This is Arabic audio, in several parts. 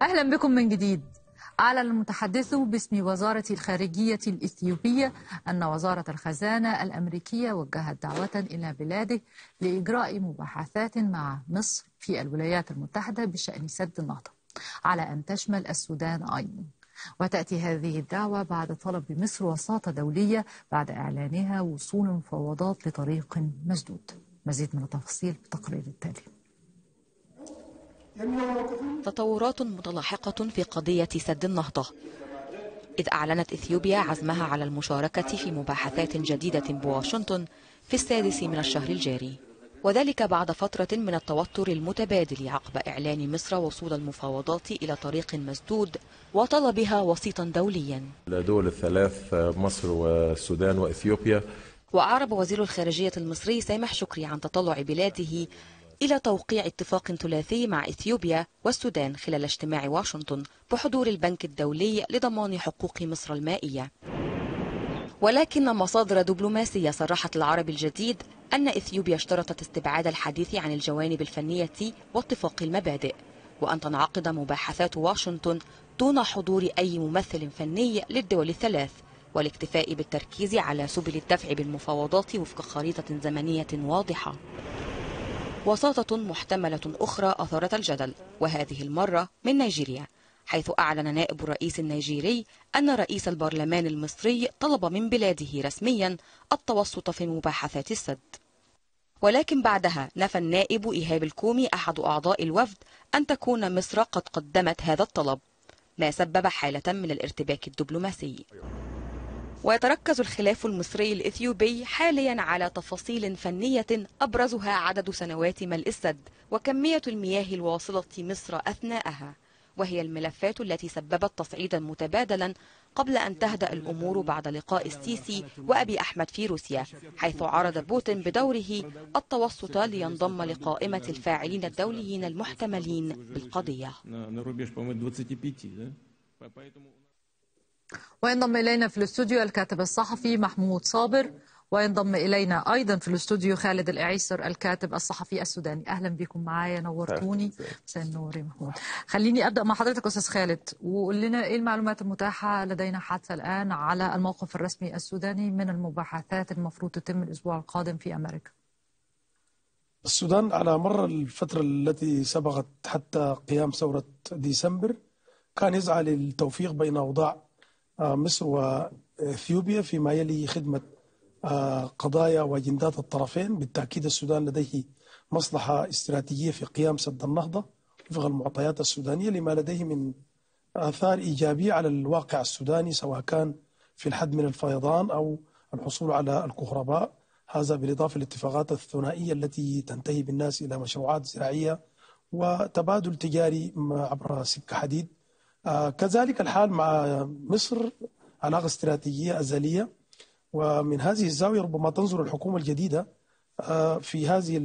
أهلا بكم من جديد. أعلن المتحدث باسم وزارة الخارجية الإثيوبية أن وزارة الخزانة الأمريكية وجهت دعوة إلى بلاده لإجراء مباحثات مع مصر في الولايات المتحدة بشأن سد النهضة على أن تشمل السودان أيضا. وتأتي هذه الدعوة بعد طلب مصر وساطة دولية بعد إعلانها وصول مفاوضات لطريق مسدود. مزيد من التفاصيل في التقرير التالي. تطورات متلاحقة في قضية سد النهضة، إذ أعلنت إثيوبيا عزمها على المشاركة في مباحثات جديدة بواشنطن في 6 من الشهر الجاري، وذلك بعد فترة من التوتر المتبادل عقب إعلان مصر وصول المفاوضات إلى طريق مسدود وطلبها وسيطا دوليا. الدول الثلاث مصر والسودان وإثيوبيا. وأعرب وزير الخارجية المصري سامح شكري عن تطلع بلاده إلى توقيع اتفاق ثلاثي مع إثيوبيا والسودان خلال اجتماع واشنطن بحضور البنك الدولي لضمان حقوق مصر المائية. ولكن مصادر دبلوماسية صرحت العرب الجديد أن إثيوبيا اشترطت استبعاد الحديث عن الجوانب الفنية واتفاق المبادئ، وأن تنعقد مباحثات واشنطن دون حضور أي ممثل فني للدول الثلاث، والاكتفاء بالتركيز على سبل الدفع بالمفاوضات وفق خريطة زمنية واضحة. وساطة محتملة أخرى أثارت الجدل، وهذه المرة من نيجيريا، حيث أعلن نائب الرئيس النيجيري أن رئيس البرلمان المصري طلب من بلاده رسميا التوسط في مباحثات السد. ولكن بعدها نفى النائب إيهاب الكومي أحد أعضاء الوفد أن تكون مصر قد قدمت هذا الطلب، ما سبب حالة من الارتباك الدبلوماسي. ويتركز الخلاف المصري الإثيوبي حاليا على تفاصيل فنية أبرزها عدد سنوات ملء السد وكمية المياه الواصلة مصر أثناءها، وهي الملفات التي سببت تصعيدا متبادلا قبل أن تهدأ الأمور بعد لقاء السيسي وأبي أحمد في روسيا، حيث عرض بوتين بدوره التوسط لينضم لقائمة الفاعلين الدوليين المحتملين بالقضية. وينضم إلينا في الاستوديو الكاتب الصحفي محمود صابر، وينضم إلينا أيضا في الاستوديو خالد الإعيسر الكاتب الصحفي السوداني. أهلا بكم معايا، نورتوني. مساء النور يا محمود. خليني أبدأ مع حضرتك أستاذ خالد، وقول لنا إيه المعلومات المتاحة لدينا حتى الآن على الموقف الرسمي السوداني من المباحثات المفروض تتم الأسبوع القادم في أمريكا. السودان على مر الفترة التي سبقت حتى قيام ثورة ديسمبر كان يسعى للتوفيق بين أوضاع مصر وإثيوبيا فيما يلي خدمة قضايا وأجندات الطرفين. بالتأكيد السودان لديه مصلحة استراتيجية في قيام سد النهضة وفق المعطيات السودانية لما لديه من آثار إيجابية على الواقع السوداني، سواء كان في الحد من الفيضان أو الحصول على الكهرباء، هذا بالإضافة للاتفاقات الثنائية التي تنتهي بالناس إلى مشروعات زراعية وتبادل تجاري عبر سكة حديد. كذلك الحال مع مصر، علاقة استراتيجية أزلية، ومن هذه الزاوية ربما تنظر الحكومة الجديدة في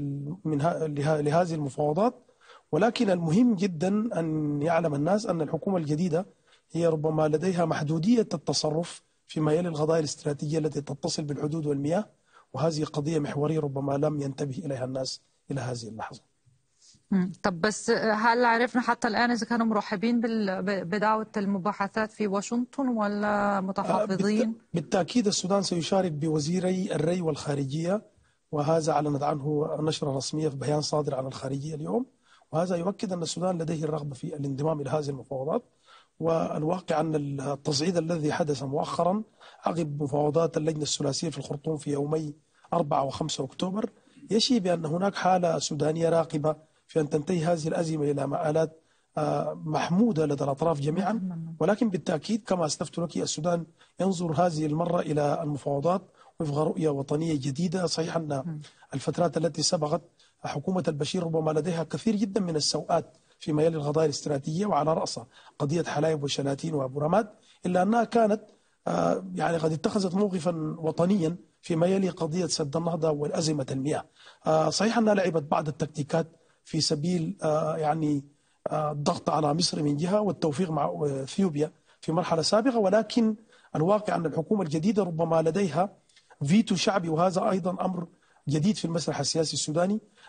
لهذه المفاوضات. ولكن المهم جدا أن يعلم الناس أن الحكومة الجديدة هي ربما لديها محدودية التصرف فيما يلي القضايا الاستراتيجية التي تتصل بالحدود والمياه، وهذه قضية محورية ربما لم ينتبه إليها الناس إلى هذه اللحظة. طب بس هل عرفنا حتى الآن إذا كانوا مرحبين بدعوة المباحثات في واشنطن ولا متحفظين؟ بالتأكيد السودان سيشارك بوزيري الري والخارجية، وهذا أعلنت عنه نشرة رسمية في بيان صادر عن الخارجية اليوم، وهذا يؤكد أن السودان لديه الرغبة في الانضمام إلى هذه المفاوضات. والواقع أن التصعيد الذي حدث مؤخرا عقب مفاوضات اللجنة الثلاثية في الخرطوم في يومي 4 و5 أكتوبر يشي بأن هناك حالة سودانية راقبة في أن تنتهي هذه الأزمة إلى مآلات محمودة لدى الأطراف جميعا. ولكن بالتأكيد كما أسلفت لك السودان ينظر هذه المرة إلى المفاوضات وفق رؤية وطنية جديدة. صحيح أن الفترات التي سبقت حكومة البشير ربما لديها كثير جدا من السوءات فيما يلي القضايا الاستراتيجية، وعلى رأسها قضية حلايب وشلاتين وأبو رماد، إلا أنها كانت يعني قد اتخذت موقفا وطنيا فيما يلي قضية سد النهضة والأزمة المياه. صحيح أنها لعبت بعض التكتيكات في سبيل يعني الضغط على مصر من جهة والتوفيق مع إثيوبيا في مرحلة سابقة، ولكن الواقع أن الحكومة الجديدة ربما لديها فيتو شعبي، وهذا أيضا أمر جديد في المسرح السياسي السوداني.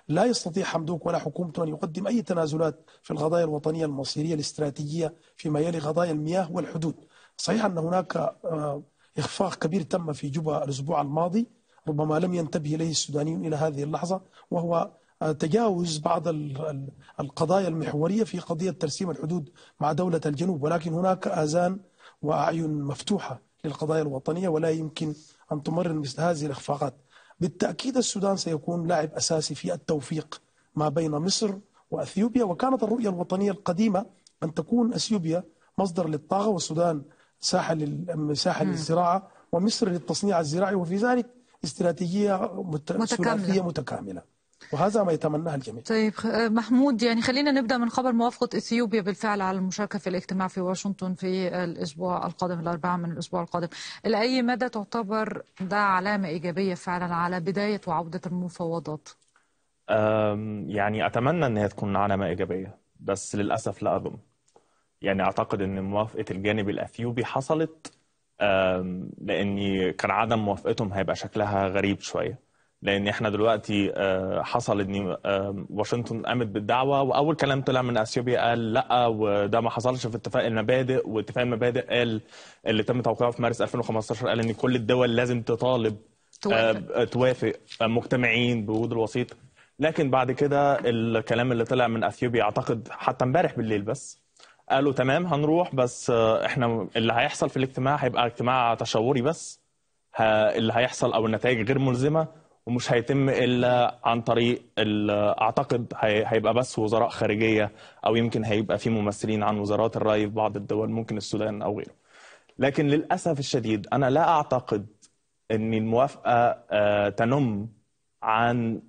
لا يستطيع حمدوك ولا حكومته أن يقدم أي تنازلات في القضايا الوطنية المصيرية الاستراتيجية فيما يلي قضايا المياه والحدود. صحيح أن هناك إخفاق كبير تم في جوبا الأسبوع الماضي ربما لم ينتبه إليه السودانيون إلى هذه اللحظة، وهو تجاوز بعض القضايا المحورية في قضية ترسيم الحدود مع دولة الجنوب، ولكن هناك آذان وأعين مفتوحة للقضايا الوطنية ولا يمكن أن تمرر مثل هذه الإخفاقات. بالتأكيد السودان سيكون لاعب أساسي في التوفيق ما بين مصر وأثيوبيا، وكانت الرؤية الوطنية القديمة أن تكون أثيوبيا مصدر للطاقة والسودان مساحة للزراعة ومصر للتصنيع الزراعي، وفي ذلك استراتيجية ثلاثية متكاملة، وهذا ما يتمناه الجميع. طيب محمود، يعني خلينا نبدأ من خبر موافقة إثيوبيا بالفعل على المشاركة في الاجتماع في واشنطن في الأسبوع القادم، الأربعاء من الأسبوع القادم. إلى أي مدى تعتبر ده علامة إيجابية فعلا على بداية وعودة المفاوضات؟ يعني أتمنى أنها تكون علامة إيجابية، بس للأسف لا أظن. يعني أعتقد أن موافقة الجانب الأثيوبي حصلت لأن كان عدم موافقتهم هيبقى شكلها غريب شوية، لأن إحنا دلوقتي حصل أن واشنطن قامت بالدعوة، وأول كلام طلع من أثيوبيا قال لأ وده ما حصلش في اتفاق المبادئ، واتفاق المبادئ قال اللي تم توقيعه في مارس 2015 قال أن كل الدول لازم تطالب توافق مجتمعين بوجود الوسيط. لكن بعد كده الكلام اللي طلع من أثيوبيا أعتقد حتى امبارح بالليل بس قالوا تمام هنروح، بس احنا اللي هيحصل في الاجتماع هيبقى اجتماع تشاوري بس، اللي هيحصل او النتائج غير ملزمه ومش هيتم الا عن طريق اعتقد هيبقى بس وزراء خارجيه، او يمكن هيبقى في ممثلين عن وزارات الري في بعض الدول ممكن السودان او غيره. لكن للاسف الشديد انا لا اعتقد ان الموافقه تنم عن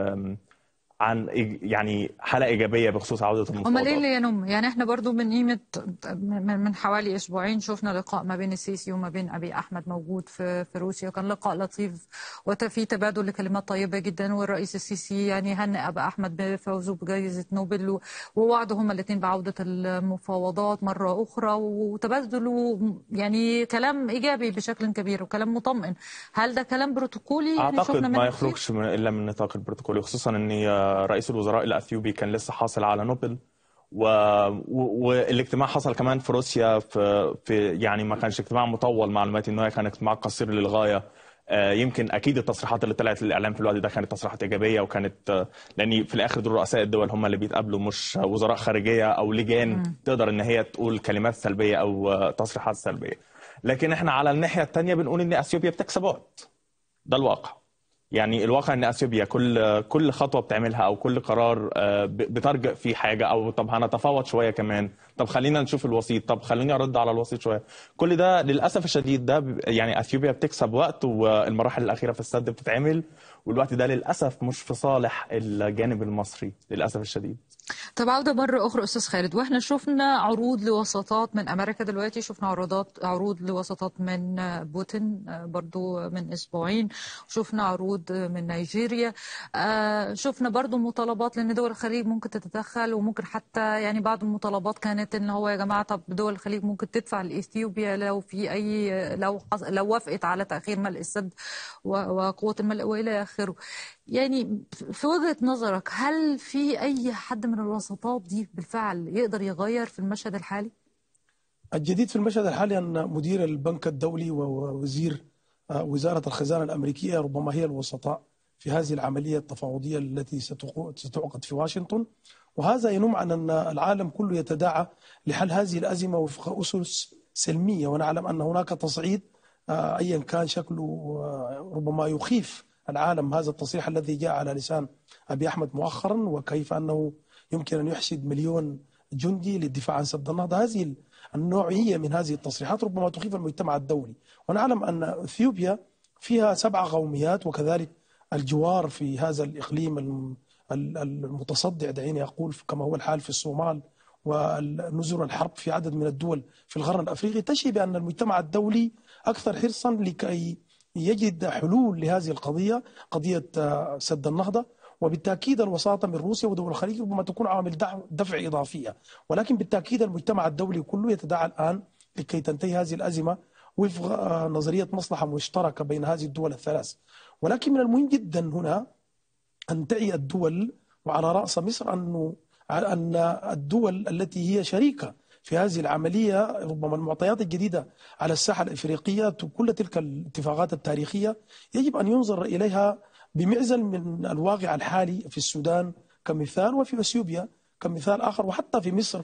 يعني حالة إيجابية بخصوص عودة المفاوضات. أمال إيه اللي ينم؟ يعني إحنا برضو من قيمة من حوالي أسبوعين شفنا لقاء ما بين السيسي وما بين أبي أحمد موجود في روسيا، وكان لقاء لطيف وفي تبادل لكلمات طيبة جدا، والرئيس السيسي يعني هنأ أبي أحمد بفوزه بجائزة نوبل، ووعدوا هما الاثنين بعودة المفاوضات مرة أخرى، وتبادلوا يعني كلام إيجابي بشكل كبير وكلام مطمئن. هل ده كلام بروتوكولي؟ يعني أعتقد ما يخرجش إلا من نطاق البروتوكولي، خصوصا أن رئيس الوزراء الأثيوبي كان لسه حاصل على نوبل، والاجتماع حصل كمان في روسيا في يعني ما كانش اجتماع مطول، معلوماتي انه كان اجتماع قصير للغايه. يمكن اكيد التصريحات اللي طلعت للاعلام في الوقت ده كانت تصريحات ايجابيه، وكانت لان في الاخر دول رؤساء الدول هم اللي بيتقابلوا، مش وزراء خارجيه او لجان تقدر ان هي تقول كلمات سلبيه او تصريحات سلبيه. لكن احنا على الناحيه الثانيه بنقول ان اثيوبيا بتكسب وقت، ده الواقع. يعني الواقع ان اثيوبيا كل خطوه بتعملها او كل قرار بترجع في حاجه، او طب هنتفاوض شويه كمان، طب خلينا نشوف الوسيط، طب خليني ارد على الوسيط شويه. كل ده للاسف الشديد ده يعني اثيوبيا بتكسب وقت، والمراحل الاخيره في السد بتتعمل، والوقت ده للاسف مش في صالح الجانب المصري للاسف الشديد. طب عودة مرة أخرى أستاذ خالد، وإحنا شفنا عروض لوساطات من أمريكا دلوقتي، شفنا عروض لوساطات من بوتين برضو من أسبوعين، شفنا عروض من نيجيريا، شفنا برضو مطالبات لأن دول الخليج ممكن تتدخل، وممكن حتى يعني بعض المطالبات كانت إن هو يا جماعة طب دول الخليج ممكن تدفع لإثيوبيا لو في أي لو وافقت على تأخير ملء السد وقوة الملء وإلى آخره. يعني في وجهة نظرك هل في أي حد من الوساطات دي بالفعل يقدر يغير في المشهد الحالي؟ الجديد في المشهد الحالي أن مدير البنك الدولي ووزير وزارة الخزانة الأمريكية ربما هي الوسطاء في هذه العملية التفاوضية التي ستعقد في واشنطن، وهذا ينم عن أن العالم كله يتداعى لحل هذه الأزمة وفق أسس سلمية، ونعلم أن هناك تصعيد أيا كان شكله ربما يخيف العالم. هذا التصريح الذي جاء على لسان أبي أحمد مؤخرا، وكيف أنه يمكن أن يحشد 1,000,000 جندي للدفاع عن سد النهضة، هذه النوعية من هذه التصريحات ربما تخيف المجتمع الدولي. ونعلم أن إثيوبيا فيها 7 قوميات، وكذلك الجوار في هذا الإقليم المتصدع دعيني أقول كما هو الحال في الصومال، ونزر الحرب في عدد من الدول في القرن الأفريقي، تشي بأن المجتمع الدولي أكثر حرصا لكي يجد حلول لهذه القضية، قضية سد النهضة. وبالتأكيد الوساطة من روسيا ودول الخليج ربما تكون عامل دفع إضافية، ولكن بالتأكيد المجتمع الدولي كله يتداعى الآن لكي تنتهي هذه الأزمة وفق نظرية مصلحة مشتركة بين هذه الدول الثلاث. ولكن من المهم جدا هنا أن تعي الدول، وعلى رأس مصر أن الدول التي هي شريكة في هذه العملية، ربما المعطيات الجديدة على الساحة الإفريقية، كل تلك الاتفاقات التاريخية يجب أن ينظر إليها بمعزل من الواقع الحالي في السودان كمثال، وفي أثيوبيا كمثال آخر، وحتى في مصر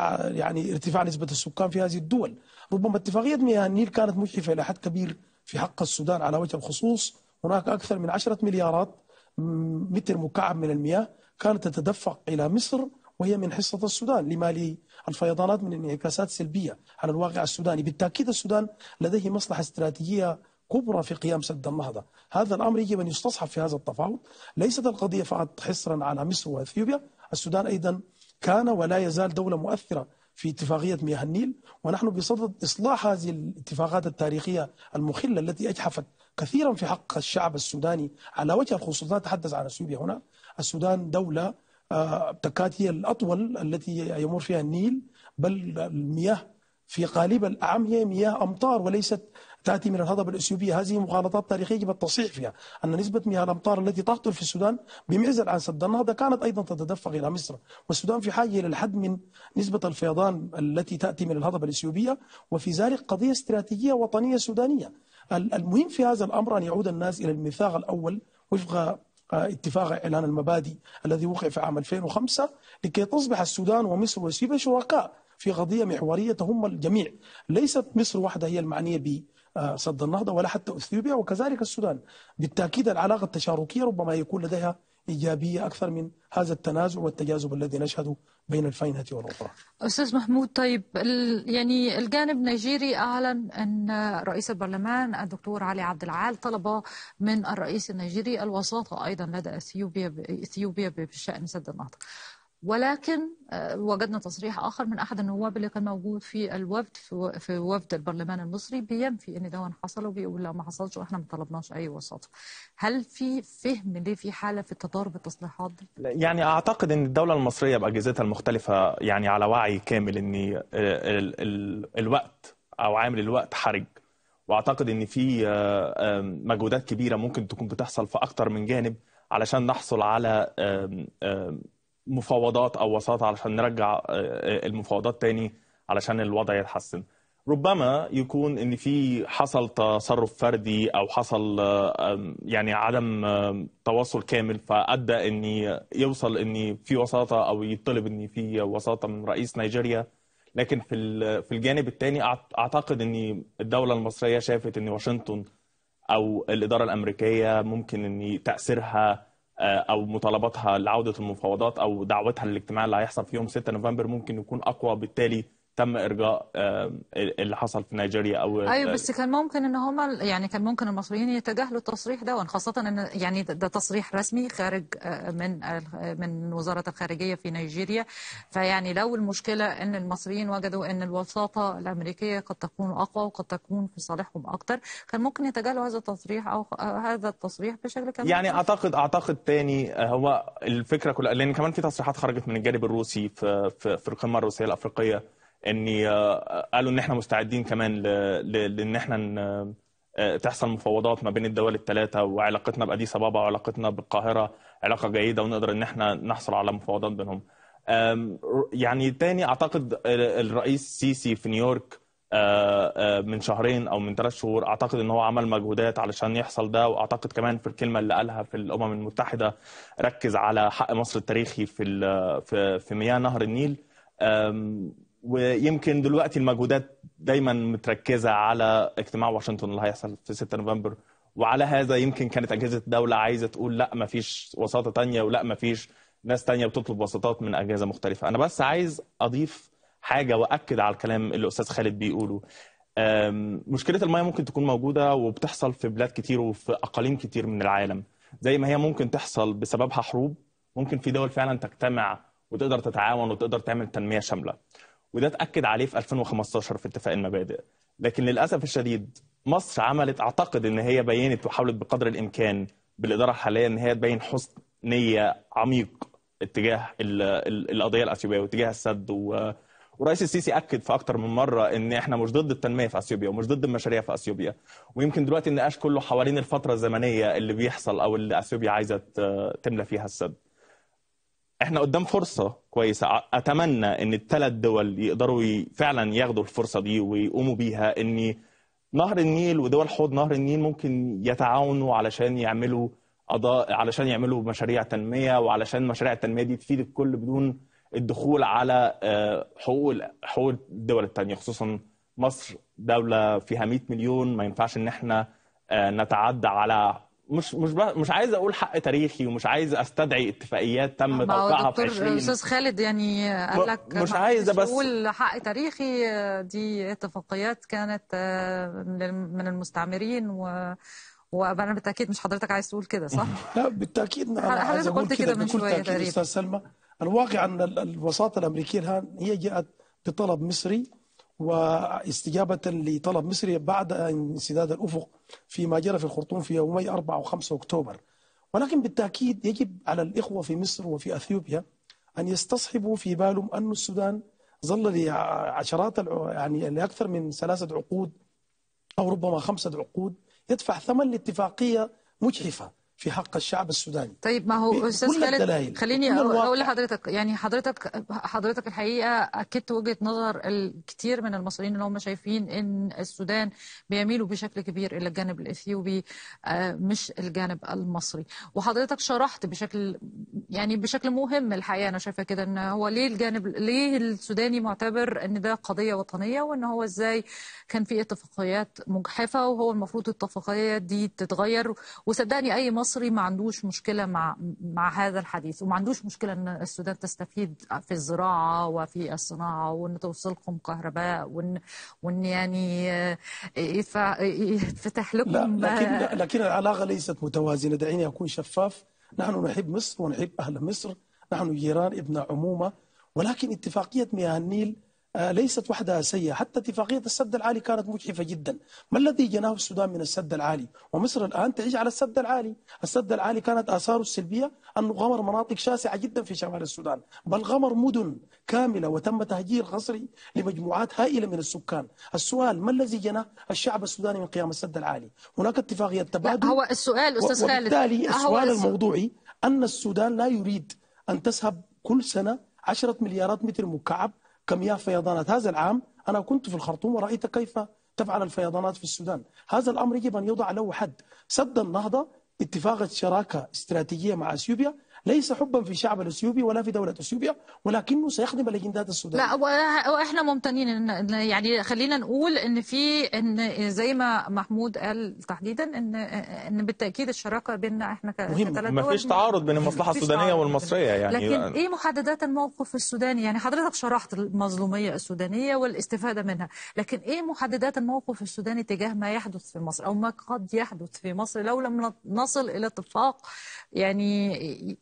يعني ارتفاع نسبة السكان في هذه الدول. ربما اتفاقية مياه النيل كانت مجحفة إلى حد كبير في حق السودان على وجه الخصوص. هناك أكثر من 10 مليارات متر مكعب من المياه كانت تتدفق إلى مصر، وهي من حصة السودان، لما للفيضانات من انعكاسات سلبية على الواقع السوداني. بالتأكيد السودان لديه مصلحة استراتيجية كبرى في قيام سد النهضة. هذا الأمر يجب أن يستصحب في هذا التفاوض. ليست القضية فقط حصرا على مصر وأثيوبيا، السودان أيضا كان ولا يزال دولة مؤثرة في اتفاقية مياه النيل، ونحن بصدد إصلاح هذه الاتفاقات التاريخية المخلة التي أجحفت كثيرا في حق الشعب السوداني على وجه الخصوص. لا أتحدث عن أثيوبيا هنا، السودان دولة تكاد هي الأطول التي يمر فيها النيل، بل المياه في قالب الأعم هي مياه أمطار وليست تأتي من الهضبة الإثيوبية. هذه مغالطات تاريخية يجب التصحيح فيها، أن نسبة مياه الأمطار التي تهطل في السودان بمعزل عن سد النهضة كانت أيضا تتدفق إلى مصر، والسودان في حاجة إلى الحد من نسبة الفيضان التي تأتي من الهضبة الإثيوبية، وفي ذلك قضية استراتيجية وطنية سودانية. المهم في هذا الأمر أن يعود الناس إلى الميثاق الأول وفق اتفاق إعلان المبادئ الذي وقع في عام 2005، لكي تصبح السودان ومصر وأثيوبيا شركاء في قضية محورية تهم الجميع. ليست مصر وحدها هي المعنية بسد النهضة، ولا حتى أثيوبيا، وكذلك السودان. بالتأكيد العلاقة التشاركية ربما يكون لديها إيجابية أكثر من هذا التنازع والتجاذب الذي نشهده بين الفينة والأخرى. أستاذ محمود، طيب يعني الجانب النيجيري أعلن أن رئيس البرلمان الدكتور علي عبد العال طلب من الرئيس النيجيري الوساطة أيضا لدى إثيوبيا بشأن سد النهضة، ولكن وجدنا تصريح آخر من أحد النواب اللي كان موجود في الوفد في وفد البرلمان المصري بينفي إن ده حصل، وبيقول لا ما حصلش وإحنا ما طلبناش أي وساطة. هل في فهم ليه في حالة في تضارب التصريحات دي؟ يعني أعتقد أن الدولة المصرية بأجهزتها المختلفة يعني على وعي كامل أن الوقت أو عامل الوقت حرج، وأعتقد أن في مجهودات كبيرة ممكن تكون بتحصل في أكتر من جانب علشان نحصل على مفاوضات أو وساطة علشان نرجع المفاوضات تاني علشان الوضع يتحسن. ربما يكون ان في حصل تصرف فردي او حصل يعني عدم تواصل كامل فادى ان يوصل ان في وساطه او يطلب ان في وساطه من رئيس نيجيريا. لكن في الجانب الثاني اعتقد ان الدوله المصريه شافت ان واشنطن او الاداره الامريكيه ممكن ان تاثيرها او مطالباتها لعوده المفاوضات او دعوتها للاجتماع اللي هيحصل في يوم 6 نوفمبر ممكن يكون اقوى، بالتالي تم ارجاء اللي حصل في نيجيريا. او ايوه، بس كان ممكن ان هم يعني كان ممكن المصريين يتجاهلوا التصريح ده، خاصه ان يعني ده تصريح رسمي خارج من وزاره الخارجيه في نيجيريا. فيعني لو المشكله ان المصريين وجدوا ان الوساطه الامريكيه قد تكون اقوى وقد تكون في صالحهم اكتر، كان ممكن يتجاهلوا هذا التصريح او هذا التصريح بشكل كامل. يعني اعتقد تاني هو الفكره كلها، لان كمان في تصريحات خرجت من الجانب الروسي في القمه الروسيه الافريقيه اني قالوا ان احنا مستعدين كمان لان احنا تحصل مفاوضات ما بين الدول الثلاثه، وعلاقتنا بأديس أبابا وعلاقتنا بالقاهره علاقه جيده ونقدر ان احنا نحصل على مفاوضات بينهم. يعني تاني اعتقد الرئيس سيسي في نيويورك من شهرين او من 3 شهور اعتقد ان هو عمل مجهودات علشان يحصل ده، واعتقد كمان في الكلمه اللي قالها في الامم المتحده ركز على حق مصر التاريخي في مياه نهر النيل. ويمكن دلوقتي المجهودات دايما متركزه على اجتماع واشنطن اللي هيحصل في 6 نوفمبر، وعلى هذا يمكن كانت اجهزه الدوله عايزه تقول لا ما فيش وساطه ثانيه ولا ما فيش ناس ثانيه بتطلب وساطات من اجهزه مختلفه. انا بس عايز اضيف حاجه واكد على الكلام اللي الاستاذ خالد بيقوله. مشكله المياه ممكن تكون موجوده وبتحصل في بلاد كتير وفي اقاليم كتير من العالم، زي ما هي ممكن تحصل بسببها حروب، ممكن في دول فعلا تجتمع وتقدر تتعاون وتقدر تعمل تنميه شامله، وده اتأكد عليه في 2015 في اتفاق المبادئ. لكن للأسف الشديد مصر عملت، أعتقد إن هي بينت وحاولت بقدر الإمكان بالإدارة الحالية إن هي تبين حسن نية عميق اتجاه القضية الأثيوبية واتجاه السد ورئيس السيسي اكد في اكتر من مره ان احنا مش ضد التنميه في اثيوبيا ومش ضد المشاريع في اثيوبيا. ويمكن دلوقتي النقاش كله حوالين الفتره الزمنيه اللي بيحصل او اللي اثيوبيا عايزه تملى فيها السد. احنا قدام فرصه كويسه، اتمنى ان الثلاث دول يقدروا فعلا ياخدوا الفرصه دي ويقوموا بيها، ان نهر النيل ودول حوض نهر النيل ممكن يتعاونوا علشان يعملوا مشاريع تنميه، وعلشان مشاريع التنميه دي تفيد الكل بدون الدخول على حقوق الدول الثانيه، خصوصا مصر دوله فيها 100 مليون، ما ينفعش ان احنا نتعدى على مش عايز اقول حق تاريخي، ومش عايز استدعي اتفاقيات تم توقيعها في 20. استاذ خالد يعني قال لك مش عايزه بس اقول حق تاريخي، دي اتفاقيات كانت من المستعمرين وانا بالتاكيد مش حضرتك عايز تقول كده صح؟ لا بالتاكيد انا عايز اقول كده من شويه تقريبا. استاذ سلمى، الواقع ان الوساطه الامريكيه الان هي جاءت بطلب مصري واستجابة لطلب مصري بعد انسداد الأفق فيما جرى في الخرطوم في يومي 4 و5 أكتوبر. ولكن بالتأكيد يجب على الإخوة في مصر وفي أثيوبيا أن يستصحبوا في بالهم أن السودان ظل لعشرات يعني لأكثر من 3 عقود أو ربما 5 عقود يدفع ثمن لاتفاقية مجحفة في حق الشعب السوداني. طيب ما هو استاذ خالد خليني اقول لحضرتك، يعني حضرتك الحقيقه اكدت وجهه نظر الكثير من المصريين اللي هم شايفين ان السودان بيميلوا بشكل كبير الى الجانب الاثيوبي مش الجانب المصري، وحضرتك شرحت بشكل مهم الحقيقه. انا شايفه كده ان هو ليه السوداني معتبر ان ده قضيه وطنيه، وان هو ازاي كان في اتفاقيات مجحفه وهو المفروض الاتفاقيات دي تتغير. وصدقني اي مصري ما عندوش مشكله مع هذا الحديث، وما عندوش مشكله ان السودان تستفيد في الزراعه وفي الصناعه، وان توصلكم كهرباء، وان يعني يتفتح لكم. لكن العلاقه ليست متوازنه. دعيني اكون شفاف. نحن نحب مصر ونحب اهل مصر، نحن جيران ابن عمومه، ولكن اتفاقيه مياه النيل ليست وحدها سيئة. حتى اتفاقية السد العالي كانت مجحفة جدا. ما الذي جناه السودان من السد العالي؟ ومصر الآن تعيش على السد العالي. السد العالي كانت آثاره السلبية أنه غمر مناطق شاسعة جدا في شمال السودان، بل غمر مدن كاملة وتم تهجير قسري لمجموعات هائلة من السكان. السؤال ما الذي جناه الشعب السوداني من قيام السد العالي؟ هناك اتفاقية تبادل. هو السؤال أستاذ خالد، وبالتالي السؤال الموضوعي أن السودان لا يريد أن تسحب كل سنة 10 مليارات متر مكعب كمياه فيضانات. هذا العام أنا كنت في الخرطوم ورأيت كيف تفعل الفيضانات في السودان. هذا الأمر يجب أن يوضع له حد. سد النهضة اتفاق شراكة استراتيجية مع أثيوبيا ليس حبا في الشعب الأثيوبي ولا في دولة أثيوبيا، ولكنه سيخدم الأجندات السودانية. لا واحنا ممتنين يعني خلينا نقول ان زي ما محمود قال تحديدا ان بالتاكيد الشراكه بيننا احنا كثلاث دول ما فيش تعارض بين المصلحه السودانيه والمصريه يعني. لكن ايه محددات الموقف السوداني؟ يعني حضرتك شرحت المظلوميه السودانيه والاستفاده منها، لكن ايه محددات الموقف السوداني تجاه ما يحدث في مصر او ما قد يحدث في مصر لو لم نصل الى اتفاق يعني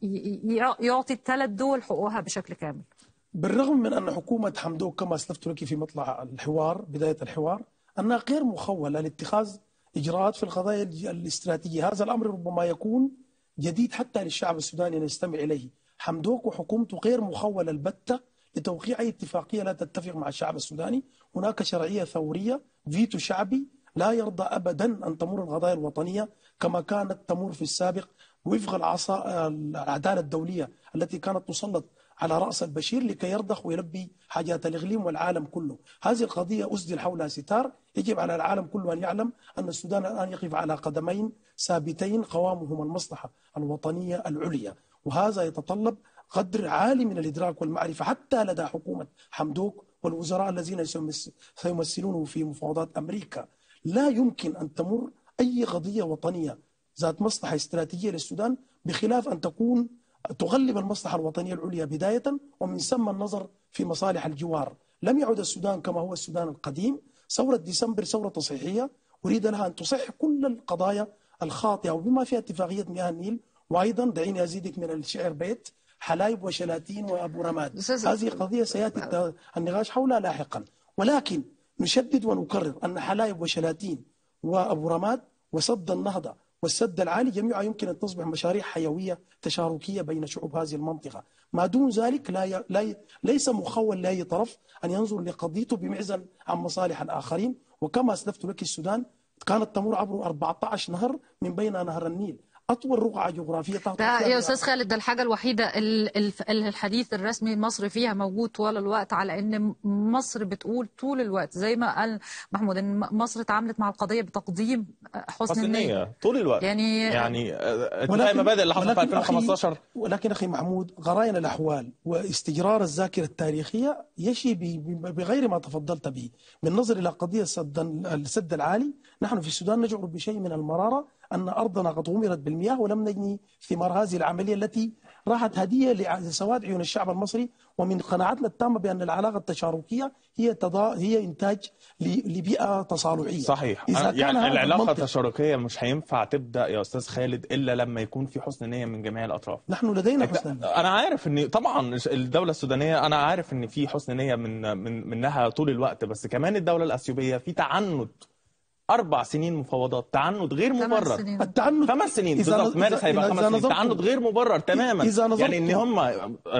يعطي الثلاث دول حقوقها بشكل كامل؟ بالرغم من أن حكومة حمدوك كما أسلفت لك في مطلع الحوار بداية الحوار أنها غير مخولة لاتخاذ إجراءات في القضايا الاستراتيجية، هذا الأمر ربما يكون جديد حتى للشعب السوداني أن يستمع إليه. حمدوك وحكومته غير مخولة البتة لتوقيع أي اتفاقية لا تتفق مع الشعب السوداني. هناك شرعية ثورية، فيتو شعبي لا يرضى أبدا أن تمر القضايا الوطنية كما كانت تمر في السابق وفق العدالة الدولية التي كانت تسلط على رأس البشير لكي يرضخ ويلبي حاجات الإقليم والعالم كله. هذه القضية أسدل حولها ستار. يجب على العالم كله أن يعلم أن السودان الآن يقف على قدمين ثابتين قوامهما المصلحة الوطنية العليا، وهذا يتطلب قدر عالي من الإدراك والمعرفة حتى لدى حكومة حمدوك والوزراء الذين سيمثلونه في مفاوضات أمريكا. لا يمكن أن تمر أي قضية وطنية ذات مصلحة استراتيجية للسودان بخلاف أن تغلب المصلحة الوطنية العليا بداية، ومن ثم النظر في مصالح الجوار. لم يعد السودان كما هو السودان القديم. ثورة ديسمبر ثورة تصحيحية أريد لها أن تصحح كل القضايا الخاطئة وبما فيها اتفاقية مياه النيل. وأيضا دعيني أزيدك من الشعر بيت حلايب وشلاتين وأبو رماد. هذه قضية سيأتي النقاش حولها لاحقا، ولكن نشدد ونكرر أن حلايب وشلاتين وأبو رماد وسد النهضة والسد العالي جميعها يمكن أن تصبح مشاريع حيوية تشاركية بين شعوب هذه المنطقة. ما دون ذلك ليس مخول لأي طرف أن ينظر لقضيته بمعزل عن مصالح الآخرين. وكما أسلفت لك السودان كانت تمر عبر 14 نهر من بين نهر النيل، أطول رقعة جغرافية يا أستاذ خالد، ده الحاجة الوحيدة الحديث الرسمي المصري فيها موجود طوال الوقت على أن مصر بتقول طول الوقت زي ما قال محمود أن مصر تعاملت مع القضية بتقديم حسن النية طول الوقت. يعني اتفاق المبادئ اللي حصل في 2015. ولكن أخي محمود، غرائن الأحوال واستجرار الذاكرة التاريخية يشي بغير ما تفضلت به. بالنظر إلى قضية السد العالي، نحن في السودان نشعر بشيء من المرارة أن أرضنا قد غمرت بالمياه ولم نجني ثمار هذه العملية التي راحت هدية لسواد عيون الشعب المصري. ومن قناعتنا التامة بأن العلاقة التشاركية هي إنتاج لبيئة تصالحية. صحيح. يعني العلاقة التشاركية مش هينفع تبدأ يا أستاذ خالد إلا لما يكون في حسن نية من جميع الأطراف. نحن لدينا حسن نية. أنا عارف إن طبعا الدولة السودانية، أنا عارف إن في حسن نية منها طول الوقت، بس كمان الدولة الأثيوبية في تعنت 4 سنين مفاوضات، تعنت غير مبرر. التعنت 5 سنين بالضبط، مارس هيبقى 5 سنين، تعنت غير مبرر تماما. يعني ان هم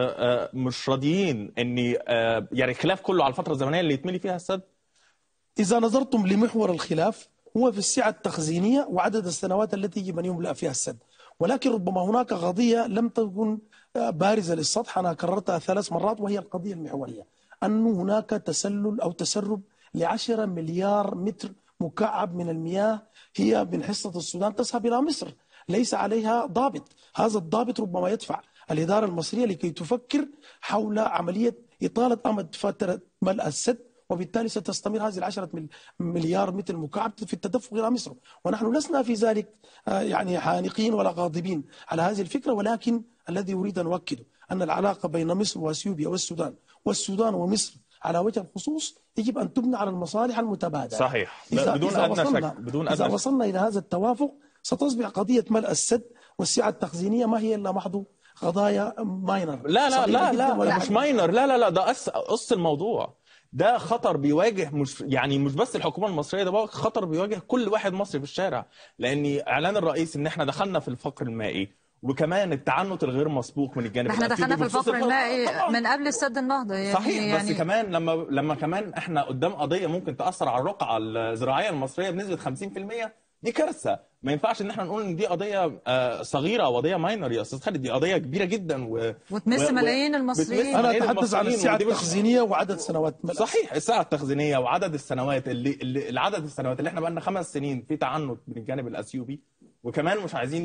مش راضيين ان يعني الخلاف كله على الفتره الزمنيه اللي يتملي فيها السد. اذا نظرتم لمحور الخلاف هو في السعه التخزينيه وعدد السنوات التي يجب ان يملأ فيها السد، ولكن ربما هناك قضيه لم تكن بارزه للسطح، انا كررتها 3 مرات، وهي القضيه المحوريه أن هناك تسلل او تسرب ل10 مليار متر مكعب من المياه هي من حصة السودان تذهب إلى مصر، ليس عليها ضابط. هذا الضابط ربما يدفع الإدارة المصرية لكي تفكر حول عملية إطالة أمد فترة ملء السد، وبالتالي ستستمر هذه 10 مليار متر مكعب في التدفق إلى مصر. ونحن لسنا في ذلك يعني حانقين ولا غاضبين على هذه الفكرة، ولكن الذي أريد أن أؤكده أن العلاقة بين مصر وأثيوبيا والسودان ومصر على وجه الخصوص يجب أن تبنى على المصالح المتبادلة. صحيح. بدون أدنى شك. إذا وصلنا إلى هذا التوافق ستصبح قضية ملء السد والسعة التخزينية ما هي إلا محض قضايا ماينر. لا مش ماينر، لا ده قص الموضوع. ده خطر بيواجه مش بس الحكومة المصرية، ده خطر بيواجه كل واحد مصري في الشارع، لأن إعلان الرئيس إن احنا دخلنا في الفقر المائي، وكمان التعنت الغير مسبوق من الجانب احنا دخلنا في الفقر المائي من قبل السد النهضه يعني. صحيح. بس كمان لما كمان احنا قدام قضيه ممكن تاثر على الرقعه الزراعيه المصريه بنسبه 50%، دي كارثه. ما ينفعش ان احنا نقول ان دي قضيه صغيره او قضيه ماينر يا استاذ خالد، دي قضيه كبيره جدا وتمس ملايين المصريين. انا اتحدث عن السعه التخزينيه وعدد سنوات ملء. صحيح، السعه التخزينيه وعدد السنوات العدد السنوات اللي احنا بقى لنا 5 سنين في تعنت من الجانب الاثيوبي، وكمان مش عايزين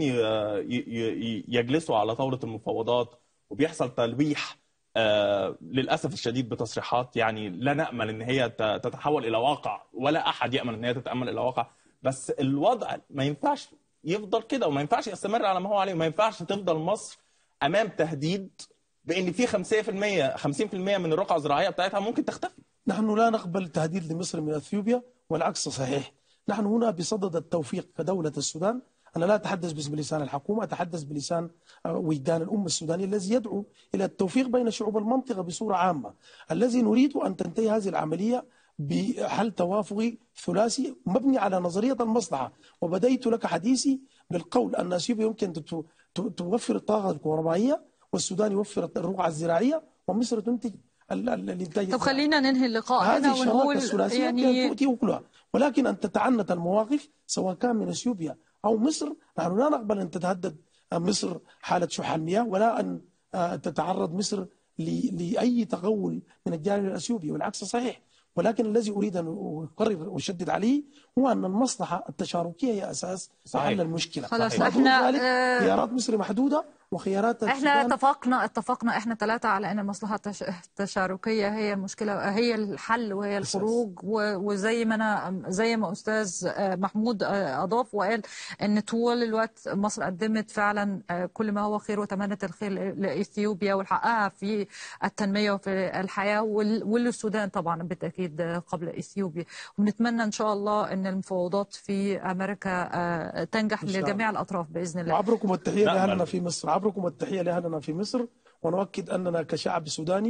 يجلسوا على طاولة المفاوضات، وبيحصل تلويح للأسف الشديد بتصريحات يعني لا نأمل إن هي تتحول إلى واقع، ولا أحد يأمل إن هي تتأمل إلى واقع. بس الوضع ما ينفعش يفضل كده، وما ينفعش يستمر على ما هو عليه، وما ينفعش تفضل مصر أمام تهديد بأن في 50% من الرقعة الزراعية بتاعتها ممكن تختفي. نحن لا نقبل تهديد لمصر من أثيوبيا، والعكس صحيح. نحن هنا بصدد التوفيق كدولة السودان. أنا لا أتحدث باسم لسان الحكومة، أتحدث بلسان وجدان الأمة السودانية الذي يدعو إلى التوفيق بين شعوب المنطقة بصورة عامة. الذي نريد أن تنتهي هذه العملية بحل توافقي ثلاثي مبني على نظرية المصلحة. وبدأت لك حديثي بالقول أن أثيوبيا يمكن توفر الطاقة الكهربائية، والسودان يوفر الرقعة الزراعية، ومصر تنتج الإنتاج. طب خلينا ننهي اللقاء هنا ونقول يعني تؤتي أكلها، ولكن أن تتعنت المواقف سواء كان من أثيوبيا أو مصر. نحن لا نقبل أن تتهدد مصر حالة شح المياه، ولا أن تتعرض مصر لأي تغول من الجانب الأثيوبي، والعكس صحيح. ولكن الذي أريد أن أقرر وأشدد عليه هو أن المصلحة التشاركية هي أساس حل المشكلة. خلاص احنا خيارات مصر محدودة وخيارات احنا اتفقنا احنا 3 على ان المصلحه التشاركيه هي المشكله، هي الحل وهي الخروج. وزي ما استاذ محمود اضاف وقال ان طول الوقت مصر قدمت فعلا كل ما هو خير وتمنت الخير لاثيوبيا وحققها في التنميه وفي الحياه، والسودان طبعا بالتاكيد قبل اثيوبيا. ونتمنى ان شاء الله ان المفاوضات في امريكا تنجح لجميع الاطراف باذن الله. وعبركم التحيه لاهلنا في مصر، عبركم التحيه لاهلنا في مصر، ونؤكد اننا كشعب سوداني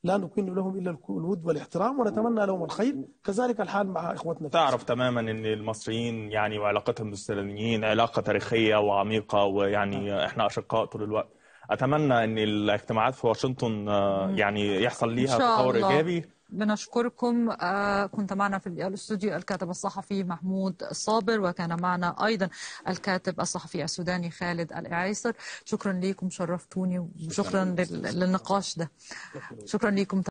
لا نكن لهم إلا الود والاحترام ونتمنى لهم الخير. كذلك الحال مع إخوتنا. تعرف تماما أن المصريين يعني وعلاقتهم بالسودانيين علاقة تاريخية وعميقة، ويعني إحنا أشقاء طول الوقت. أتمنى أن الاجتماعات في واشنطن يعني يحصل ليها تطور إيجابي. بنشكركم. كنت معنا في الاستوديو الكاتب الصحفي محمود صابر، وكان معنا أيضا الكاتب الصحفي السوداني خالد الإعيسر. شكرا لكم، شرفتوني، وشكرا للنقاش ده. شكرا لكم.